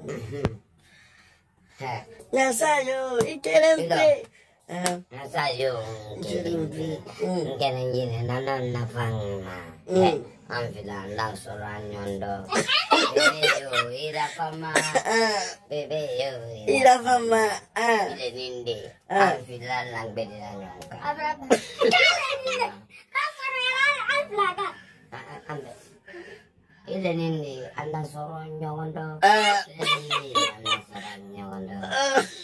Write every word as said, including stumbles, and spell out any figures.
Nasayo, ikelempe. Nasayo, ikelempe. Kena jine nanon nafangma. Amfila lang soran yondo. Bebe yo, ira fama. Bebe yo, ira fama. Ile nindi. Amfila lang bedi lang yongka. Abraba. Amfila. Ambe. Ile nindi andang soron yondo. Ah. Ile nindi andang soron yondo.